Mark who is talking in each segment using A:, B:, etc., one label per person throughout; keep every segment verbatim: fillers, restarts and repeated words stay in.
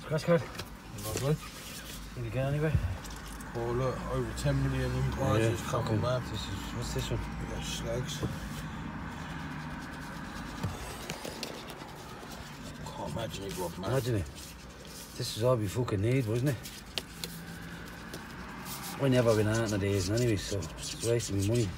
A: Scratch card.
B: Lovely.
A: Did you get anywhere?
B: Oh look, over ten million in prizes.
A: Yeah,
B: Come on, man.
A: This is, what's this one?
B: We got slags. Can't imagine it, Rob, man.
A: Imagine it. This is all we fucking need, wasn't it? I never been out in the days anyway, so it's wasting me money.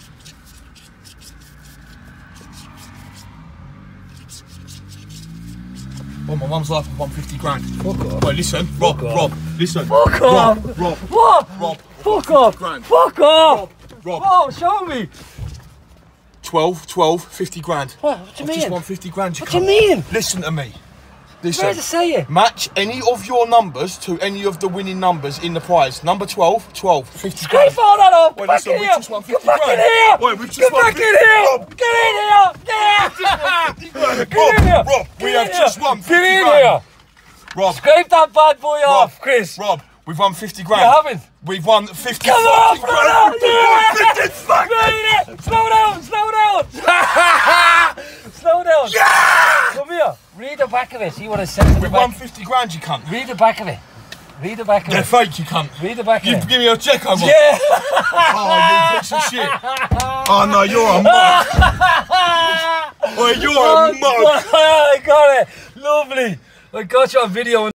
B: Oh, my mum's life, I won fifty grand.
A: Fuck off.
B: Wait, listen, Rob,
A: Fuck
B: Rob,
A: off.
B: listen.
A: Fuck
B: Rob,
A: off.
B: Rob,
A: What?
B: Rob.
A: Fuck off.
B: Grand.
A: Fuck off.
B: Rob, Rob.
A: Oh, show me.
B: twelve, twelve, fifty grand.
A: What? What do you
B: I've
A: mean?
B: just won fifty grand. You
A: What do you
B: can't-
A: mean?
B: Listen to me.
A: Where
B: Listen.
A: does it say it?
B: Match any of your numbers to any of the winning numbers in the prize. Number twelve, twelve, fifty
A: Scrape
B: grand.
A: all that up.
B: Wait,
A: Get back
B: listen,
A: in
B: we
A: here.
B: just won
A: Get
B: fifty
A: back in
B: grand.
A: here.
B: Wait, we've just
A: Get
B: won
A: back in
B: fifty
A: here.
B: Rob,
A: Get in here. Get
B: Rob,
A: in here.
B: Rob, we
A: Get
B: have
A: in
B: just
A: here.
B: won
A: Get
B: fifty
A: in
B: grand.
A: here.
B: Rob,
A: Scrape that bad boy off, Chris.
B: Rob, we've won fifty grand.
A: You haven't.
B: We've won fifty
A: Come on,
B: fucking
A: slow
B: grand.
A: down.
B: We've won fifty fucking
A: Yeah. Slow down, slow down. Slow down.
B: Yeah!
A: Come here. Read the back of it. See what it says in the
B: We've won
A: back.
B: fifty grand, you cunt.
A: Read the back of it. Read the back of
B: They're
A: it.
B: fake, you cunt.
A: Read the back of
B: You
A: it.
B: give me a check over.
A: Yeah.
B: Oh, you piece of shit. Oh no, you're a mug. Oh, you're a mug.
A: I got it. Lovely. I got you on video.